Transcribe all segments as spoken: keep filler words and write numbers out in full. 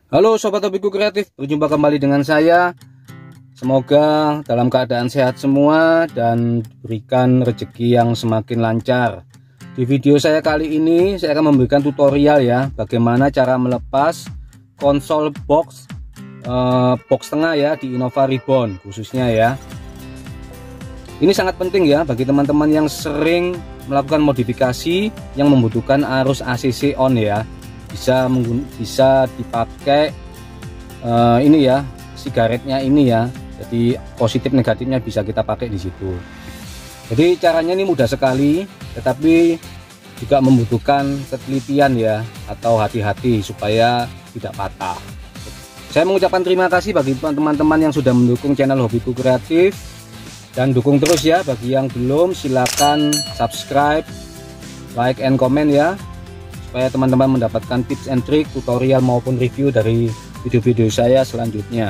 Halo Sobat Hobiku Kreatif, berjumpa kembali dengan saya. Semoga dalam keadaan sehat semua dan berikan rezeki yang semakin lancar. Di video saya kali ini saya akan memberikan tutorial ya, bagaimana cara melepas konsol box eh, box tengah ya di Innova Reborn khususnya ya. Ini sangat penting ya bagi teman-teman yang sering melakukan modifikasi yang membutuhkan arus A C C on ya. Bisa bisa dipakai uh, ini ya, sigaretnya ini ya. Jadi positif negatifnya bisa kita pakai di situ. Jadi caranya ini mudah sekali, tetapi juga membutuhkan ketelitian ya, atau hati-hati supaya tidak patah. Saya mengucapkan terima kasih bagi teman-teman yang sudah mendukung channel Hobiku Kreatif, dan dukung terus ya. Bagi yang belum, silakan subscribe, like, and comment ya, supaya teman-teman mendapatkan tips and trick, tutorial maupun review dari video-video saya selanjutnya.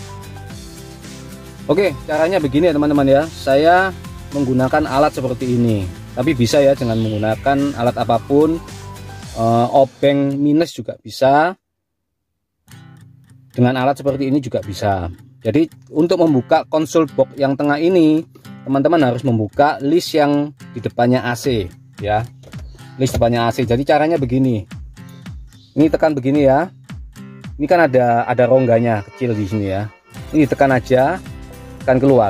Oke, caranya begini ya teman-teman ya. Saya menggunakan alat seperti ini, tapi bisa ya dengan menggunakan alat apapun. e, Obeng minus juga bisa, dengan alat seperti ini juga bisa. Jadi untuk membuka konsol box yang tengah ini, teman-teman harus membuka list yang di depannya A C ya, list depannya A C. Jadi caranya begini, ini tekan begini ya. Ini kan ada ada rongganya kecil di sini ya. Ini tekan aja, tekan keluar.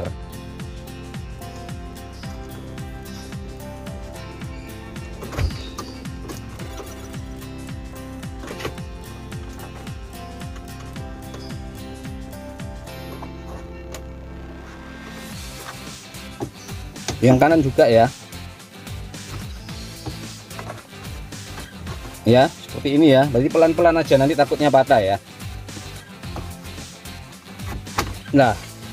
Yang kanan juga ya. Ya seperti ini ya, berarti pelan-pelan aja, nanti takutnya patah ya. Nah,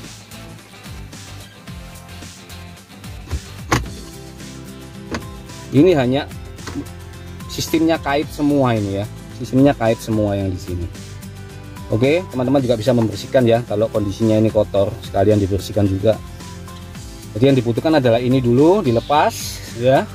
ini hanya sistemnya kait semua ini ya, sistemnya kait semua yang di sini. Oke, teman-teman juga bisa membersihkan ya kalau kondisinya ini kotor, sekalian dibersihkan juga. Jadi yang dibutuhkan adalah ini dulu dilepas ya.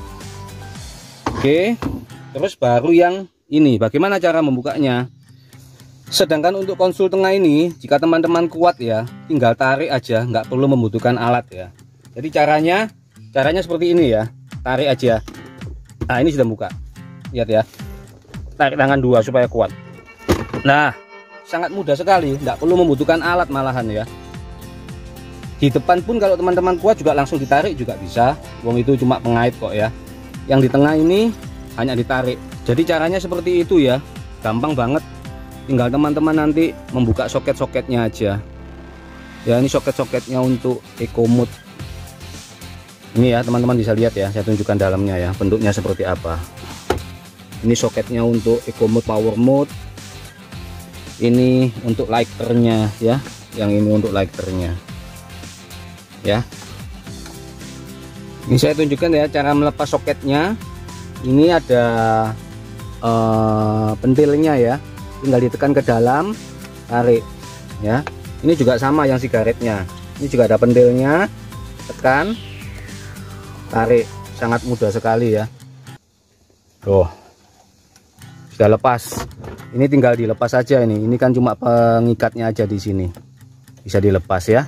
Oke, terus baru yang ini, bagaimana cara membukanya. Sedangkan untuk konsol tengah ini, jika teman-teman kuat ya, tinggal tarik aja, nggak perlu membutuhkan alat ya. Jadi caranya caranya seperti ini ya, tarik aja. Nah ini sudah buka, lihat ya, tarik tangan dua supaya kuat. Nah sangat mudah sekali, nggak perlu membutuhkan alat malahan ya. Di depan pun kalau teman-teman kuat juga langsung ditarik juga bisa, wong itu cuma pengait kok ya. Yang di tengah ini hanya ditarik. Jadi caranya seperti itu ya, gampang banget. Tinggal teman-teman nanti membuka soket-soketnya aja ya. Ini soket-soketnya untuk eco mode ini ya, teman-teman bisa lihat ya, saya tunjukkan dalamnya ya, bentuknya seperti apa. Ini soketnya untuk eco mode, power mode. Ini untuk lighternya ya, yang ini untuk lighternya ya. Ini saya tunjukkan ya cara melepas soketnya. Ini ada uh, pentilnya ya, tinggal ditekan ke dalam, tarik ya. Ini juga sama yang sigaretnya, ini juga ada pentilnya, tekan, tarik, sangat mudah sekali ya. Tuh sudah lepas. Ini tinggal dilepas aja. Ini ini kan cuma pengikatnya aja di sini, bisa dilepas ya.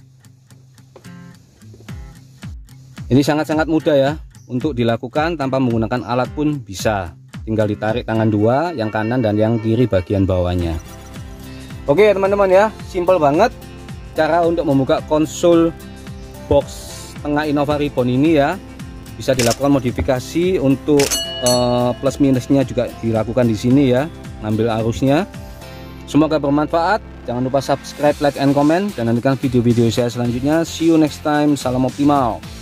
Ini sangat-sangat mudah ya untuk dilakukan, tanpa menggunakan alat pun bisa. Tinggal ditarik tangan dua, yang kanan dan yang kiri bagian bawahnya. Oke teman-teman ya, simple banget cara untuk membuka konsol box tengah Innova Reborn ini ya. Bisa dilakukan modifikasi untuk uh, plus minusnya juga dilakukan di sini ya, ngambil arusnya. Semoga bermanfaat. Jangan lupa subscribe, like, and comment, dan nantikan video-video saya selanjutnya. See you next time. Salam optimal.